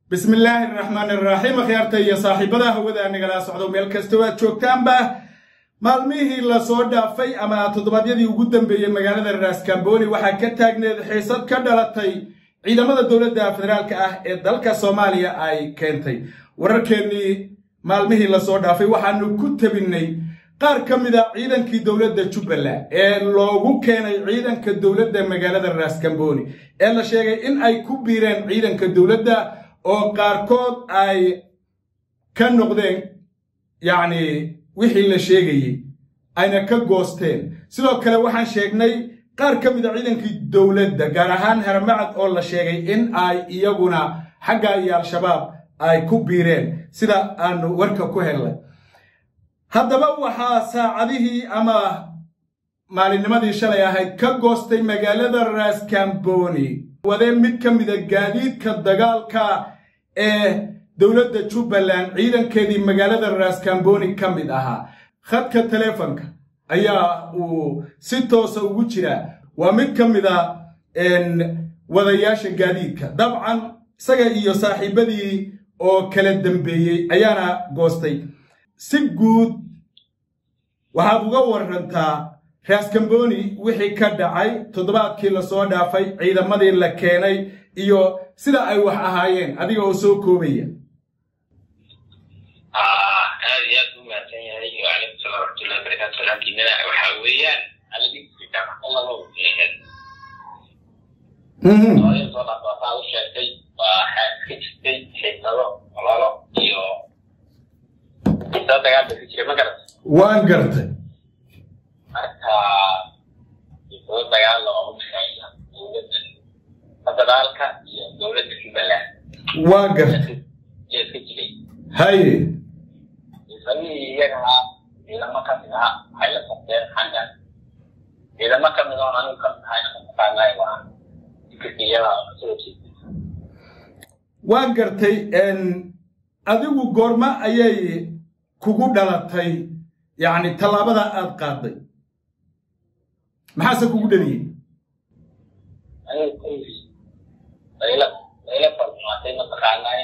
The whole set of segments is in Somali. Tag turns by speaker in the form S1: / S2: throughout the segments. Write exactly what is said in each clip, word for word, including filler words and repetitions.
S1: بسم الله الرحمن الرحيم خيارتي يا صاحبنا هودا نغلا سocdo meel kasta waad joogtaanba maalmihii la soo dhaafay ama todobaadyadii ugu dambeeyay magaalada Raaskambooni waxa ka taagneed xiisad ka dhalatay ciidamada dawladda federaalka ah ee dalka Soomaaliya ay keentay wararkeennii maalmihii la soo dhaafay waxaanu ku tabinay qaar kamid ah ciidankii dawladda Jubbaland ee loogu keenay ciidanka dawladda magaalada Raaskambooni ee la sheegay in ay ku biireen ciidanka dawladda oo qaarkood ay ka noqdeen yani wixii la sheegay ayna ka goosteen sidoo kale waxaan sheegnay qaar kamid ah ciidankii dawladda gaar ahaan Haramcad oo la sheegay in ay iyaguna xagga iyo al-shabaab ay ku biireen sida aan warka ku helay haddaba waxa saacadihii ama maalinimadii shalay ahayd ka goostay magaalada Raaskambooni wadeen mid kamid ah gaadiidka dagaalka ee dawladda Jubbaland ciidankeedii magaalada Raaskambooni kamid ahaa khadka telefoonka ayaa uu si toos ah ugu jira waa mid kamid ah in wadayaasha gaadiidka dabcan isaga iyo saaxiibadii oo kala dambeeyay ayaana goostay si guud waxa uga warantaa Raaskambooni wixii ka dhacay toddobaadkii la soo dhaafay ciidamadii la keenay iyo sida ay wax ahaayeen adiga oo soo koobaya
S2: ah aad iyo aad u mahadsan yahay wa alaykum salaam wa rahmatullahi wa barakatuh laakiinna waxa weeyaan alladii ka Allah loo yeehay mhm oo soo dhaafay oo sheegay waxa ka jirtay xiisado walaalo iyo inta dagaal ka jiray ma garan
S1: waan gartay
S2: marka iyo dagaal oo mushayna dawladda federaalka iyo dawladda Jubbaland
S1: waa gartay
S2: yeeska jiray
S1: haye
S2: isaga ilama ka mid ah ay la qabteen xagga ilama ka mid ah anigu ka tahay qaaday waa tikiyada soo jeedin
S1: waan gartay en adigu goorma ayay kugu dhalatay yani talaabada aad qaaday maxaa kugu dhaliyay
S2: ay ayla ayla farmaatay ma taqaanay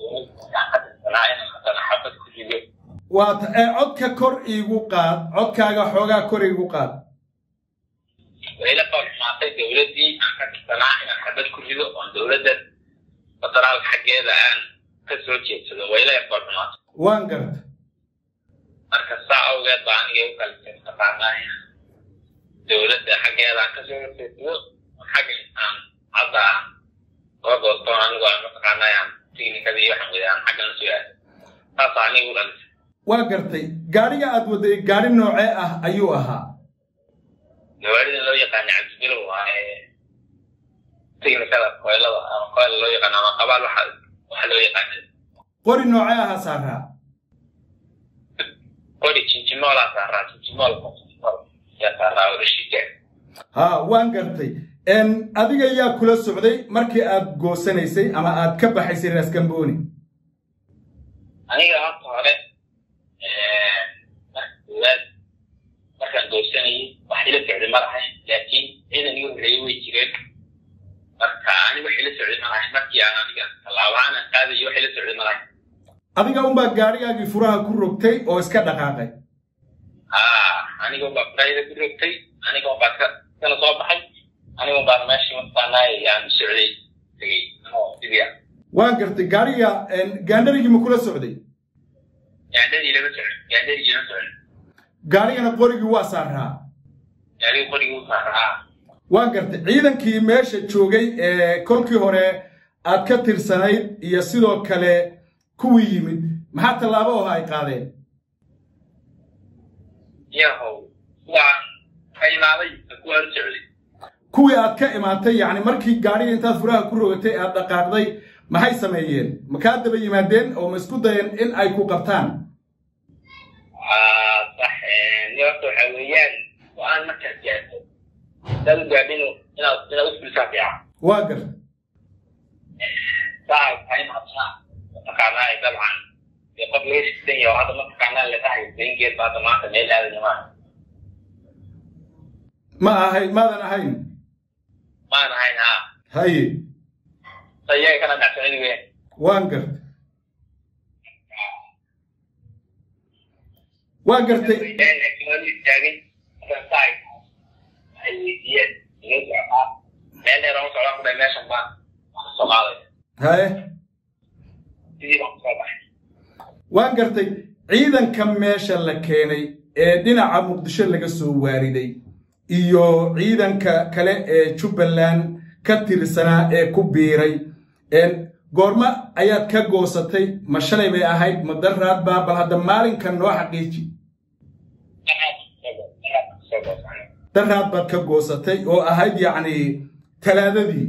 S1: waa codka kor iigu qaad codkaaga xoogaa kor iigu qaad
S2: ayla farmaatay dawladii ka tirsanaa xabad ku rido oo dawladda federaal xageeda aan ka soo jeedsado wayla farmaatay
S1: waan gartay
S2: marka saacawgeed baan iga u kala taqaanay dawladda xageeda ka soo jeedsado xagga aan hadda oo doonto anigu aan taqaanay tiknikada iyo waxaan weeyaan xagga la soo taas anigu dhan
S1: waa gartay gaariga aad waday gaari noocee ah ayuu ahaa
S2: gaariga loo yaqaan cabdibilo waa tiknikada qoylada ama qoyl loo yaqaan ama qabaal waxa waxa loo yaqaan
S1: qori noocee ah saara
S2: qori chinchimola saara chinchimola ya saara urshike
S1: ha waan gartay en adiga yaa kula socday markii aad goosanaysay ama aad ka baxaysay Raaskambooni
S2: aniga hadda hore ee markaan goosanay wax ila socday marahay laakiin idan iyo reeyay way jireen marka aniga wax ila socday marahay markii aan aniga talaabaan qaaday wax ila socday marahay
S1: adiga un baa gaarigaagii furaha ku rogtay oo iska dhaqaaqay
S2: ah aniga un baa furaha ku rogtay aniga un baa ka kala soo baxay aniga baan meeshii markaanay aan socday tagay oo dibiya
S1: waan gartay gaariga gaandharigii ma kula socday
S2: gaandharigii lama socday gaandharigii lama socday
S1: gaarigana qorigii waa saaraa
S2: gaarigii qorigii waa saaraa
S1: waan gartay ciidankii meesha joogay ee kolkii hore aad ka tirsanayd iyo sidoo kale kuwii yimid maxaa talaabo oo ay qaadeen
S2: yahow waa qaynaaday ku arsocday
S1: kuwii aad ka imaatay yani markii gaariga intaad furaha ku rogatay aad dhaqaaqday maxay sameeyeen ma ka daba yimaadeen oo ma isku dayeen in ay ku qabtaan
S2: ah sax niyoto xawiyaan waan ma karjaato dad gaadino inaad inaad u fiirsafiya
S1: waa gar
S2: sax ay macna taqaanay dabcan يقبل ايش الدنيا وهذا ما تقعنا اللي تحت الدنيا بعد ما تميل هذا الجماعة
S1: ما هاي ماذا نهين
S2: ما نهين ها
S1: هاي
S2: طيب كنا نعتني وين
S1: وانقرت وانقرت هاي وانقرت عيدا كم ماشا لكيني دينا مقدشو لغا سو واردي iyo ciidanka kale ee Jubbaland ka tirsanaa ee ku biiray een goorma ayaad ka goosatay ma shalay bay ahayd ma daraad baa bal hada maalinkan noo xaqiiji daraad baad ka goosatay oo ahayd yacni talaadadii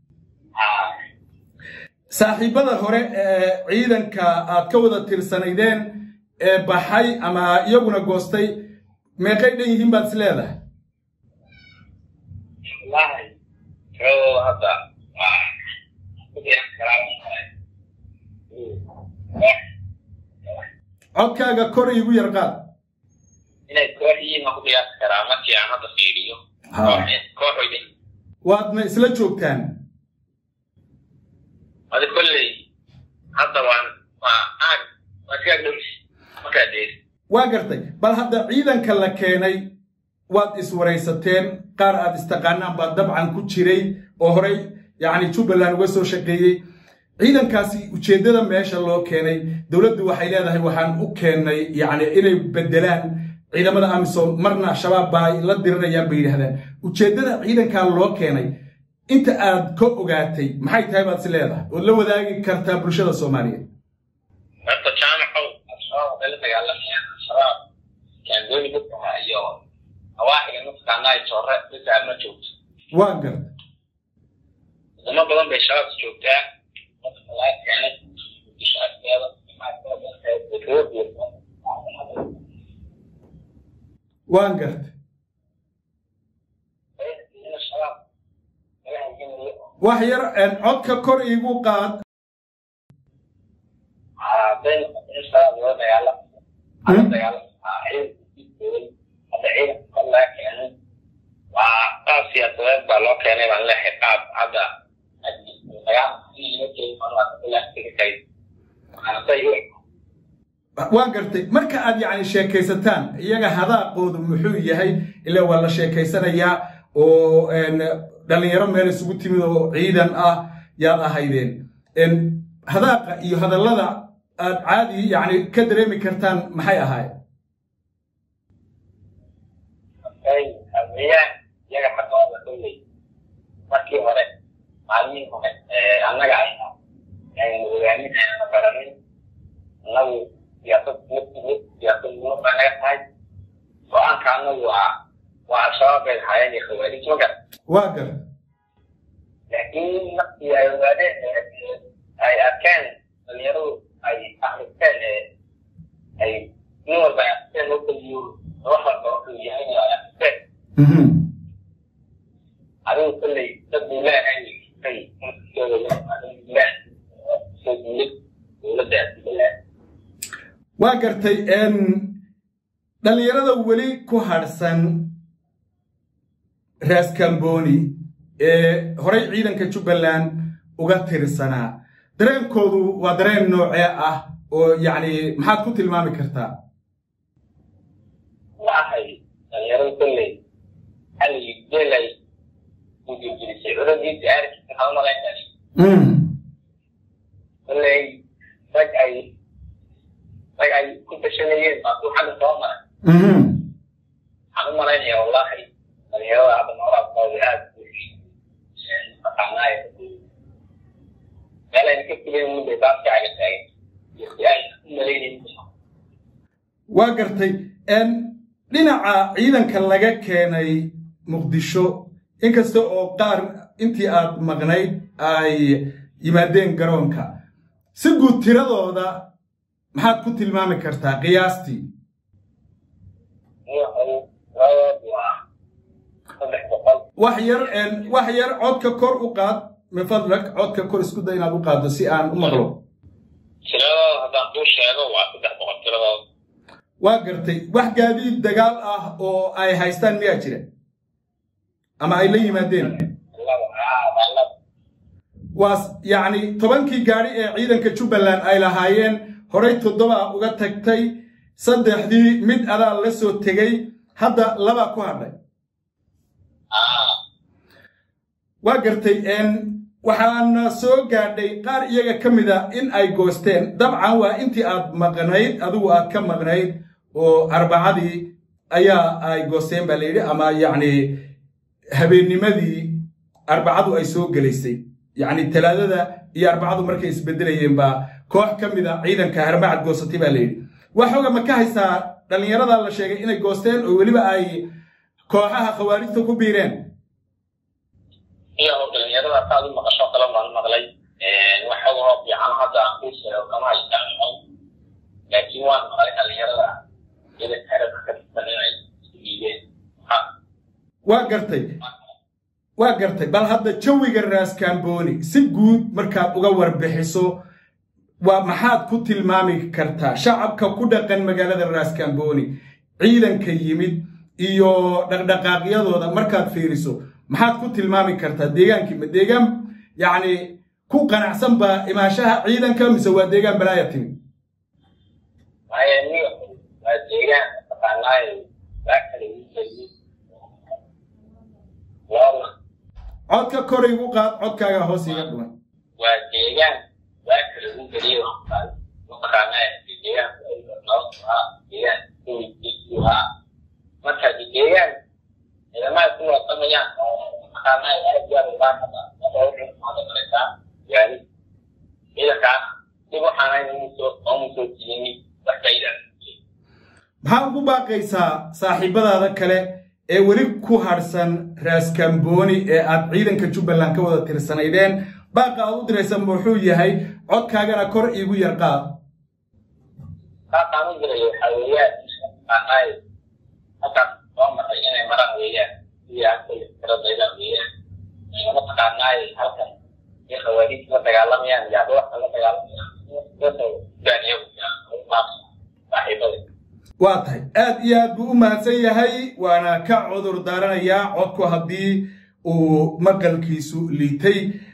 S1: saaxiibada hore ee ciidanka aad ka wada tirsanaydeen ee baxay ama iyaguna goostay meeqay dhan yihiin baad isleedahay
S2: والله شو هذا
S1: codkaaga kor igu yar qaad
S2: inay kooxii ma ku qiyaas karaa markii aan hadda fiiriyo kooxoydin
S1: waadna isla joogtaan
S2: hada kulley hadda waan waa aag markaa dhowis markaa dheer
S1: waa gartay bal hadda ciidanka la keenay waad iswaraysateen qaar aad istaqaanaan baa dabcan ku jiray oo horey yacni Jubbaland uga soo shaqeeyay ciidankaasi ujeedada meesha loo keenay dawladdu waxay leedahay waxaan u keenay yacni inay bedelaan ciidamada amisom marna shabaab baa la dirirayaan bay yidhaahdeen ujeedada ciidanka loo keenay inta aad ka ogaatay maxay tahay baad is leedahay oo la wadaagi kartaa bulshada Soomaaliyeed
S2: horta jaamacow shabaab la dagaalamaya shabaab kan dooni dadka iyo واحد نص كان يتورط بس ما تشوف
S1: واقر
S2: وما بدهم بيشارك شوكة الله كانت بيشارك هذا
S1: واقر وحير ان عدك كور ايغو قاد
S2: اه بين الشباب ولا يلا هذا يلا العين الله كان وقاسي الطواب بالله كان يبان له حقاب هذا الأيام في يمكن مرة كلها تكتي أنا سيء
S1: وانقرتي مركا أد يعني شيكيستان يجا هذا قود محوي هاي إلا ولا شيكيسنا يا أو إن دلني يرم هذا سقطي منه عيدا آه يا هايدين إن هذا يو هذا اللذا عادي يعني كدري مكرتان محيا هاي
S2: أي أبيع يجا حتى هذا كله مركي هذا معلمين هذا أنا قاعدين يعني يعني أنا برامين لو يأخذ يأخذ يأخذ نوع من هاي وأنا كانوا وع وعشرة بالحياة يخوالي شو كان
S1: واقر
S2: لكن يا ولد أي أكان اليرو أي أحد كان أي نور بيا كان ممكن يو روح الروح يعني على كان أنا كل تبدو لا يعني كي كل لا تبدو ولا ده
S1: واقرتي إن dhalinyarada wali ku harsan Ras Kamboni ee horay ciidanka Jubbaland uga tirsanaa dareenkoodu waa dareen noocee ah oo yaani maxaad ku tilmaami kartaa
S2: waxay dhalinyarada kulay hal yidlay ugu jirisay uradii taariikhda hal malaynay
S1: mm
S2: kulay rag ay rag ay ku tashanayeen baa ku xal soo maray
S1: mhm
S2: أنا ما رأيني والله يعني هو هذا الموضوع طويل أنا قال إن كنت بين من بيتات كعجة سعيد يعني مليين
S1: واقرتي إن لنا عيدا كان لقى كاني مقدشو إن كستو قار أنتي أب مغنيد أي يمدين قرونكا سجود ترى هذا ما حد كنت المام كرتا قياستي وحير ان وحير عودك كور وقاد من فضلك عودك كور اسكو داينا ابو قاد سي ان مقلو
S2: ترى هذا دو شيغو waa saddex boqol tirada
S1: waa gartay wax gaadiid dagaal ah oo ay haystaan miyaa jira ama ay la yimaadeen واس يعني طبنكي قاري عيدا كجبلان أي لهايين هريت الضبع وقتكتي صدح دي مد أذا لسو تجي هذا لبا كوهري
S2: آه
S1: وقرتي إن وحنا سو قاردي قار إيجا كمدا إن أي جوستين طبعا وإنتي أد مغنيد أدو أد كم مغنيد وأربعة دي أيا أي جوستين بالليل أما يعني هبيني مدي أربعة أي سو جلسي يعني الثلاثة ده هي أربعة مركز بدلين با كوح كمدا عيدا كهربعة جوستي بالليل وحوجا مكاهسا لأن يرى الله شيء إن الجوستين ولي بقى أي كوحها خوارج تكبيرين
S2: هي هو الدنيا ده قاعد مقشة كلام عن المغلي وحوجا في عن هذا كوش وكما يستعمل لكن وان مغلي الدنيا ده إذا كهرب كتبنا يجيبين
S1: وقرتي وقرتي بل هذا جوي الراس كامبوني سجود مركب وجور بحسه ومحاد كنت المامي كرتا شعب كودا كان مجال الراس كامبوني عيدا كيمد إيو دقدقاقيا ذا مركب فيرسو محاد كنت المامي كرتا ديجان كم ديجان يعني كو قناع سنبا إما شاه عيدا كم سوى ديجان برايتين
S2: هاي نيو ديجان فقالي باكري والله
S1: عدك كوري وقاد عدك يا هوسي يقول
S2: وديجان باكري وقريب قال وقانا ديجان نصها ديجان تويتها متى ديجان إذا ما يكون وطنيا وقانا يأجر باكرا وطوره هذا مريكا يعني إذا كان يبقى حانا يمسو أمسو تيني وكيدا
S1: maxaa ugu baaqaysaa saaxiibadaada kale ee weli ku harsan raas kamboni ee aad ciidanka Jubbaland ka wada tirsanaydeen baaqa aad u diraysan wuxuu yahay codkaagana kor iigu yar qaad
S2: qaaqaan u dirayo xaweeyaan qaaqay hada waa inay maraan weeyaan iyo ay tiradayda weeyaan ee ma taqaanay halkan ee xawaariid la dagaalamayaan yaado wax la dagaalamayaan dadku gaaniyo saaxiibada
S1: waatahay aad iyo aad buu u mahadsan yahay waana ka cudur daaranayaa codku haddii uu maqalkiisu liitay